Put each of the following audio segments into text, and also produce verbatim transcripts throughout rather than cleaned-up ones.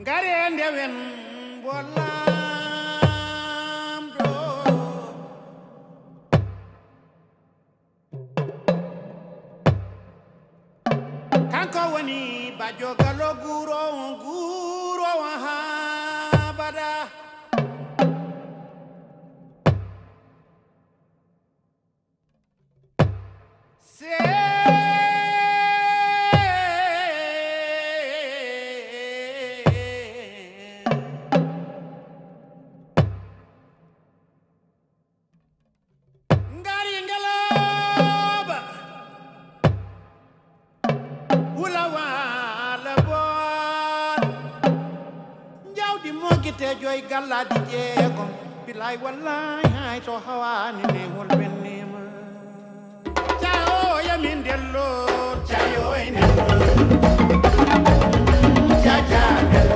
Garende wen bolam do kanko woni bajo galo guro guro ha bada se joy galla di jeego bilay wallahi hay to hawani ne hol bennima jayo yamin dello jayo ene jaja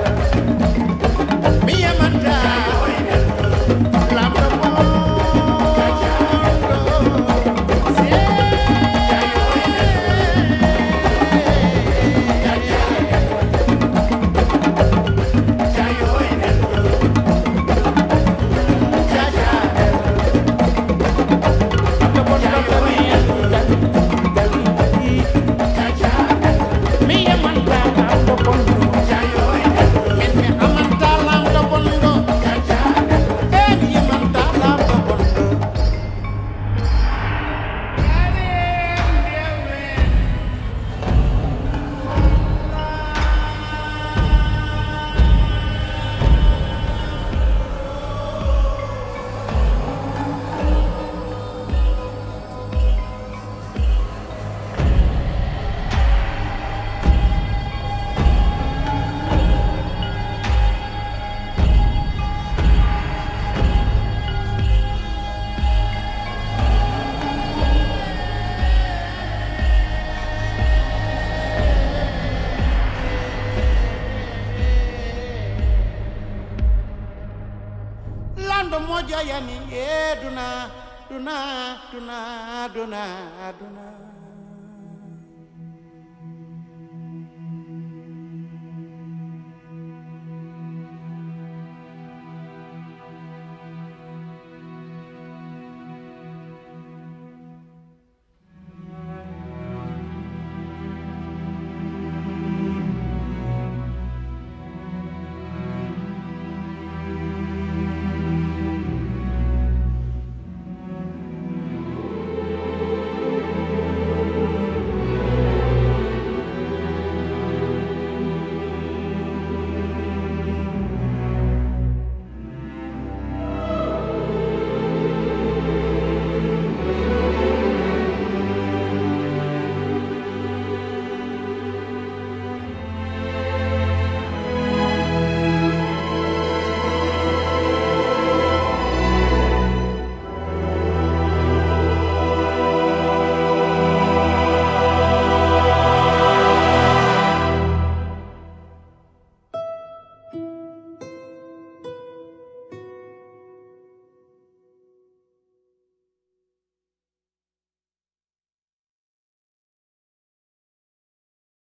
mi yamanta jayo ene lamdo mo jaja yani duna duna duna duna duna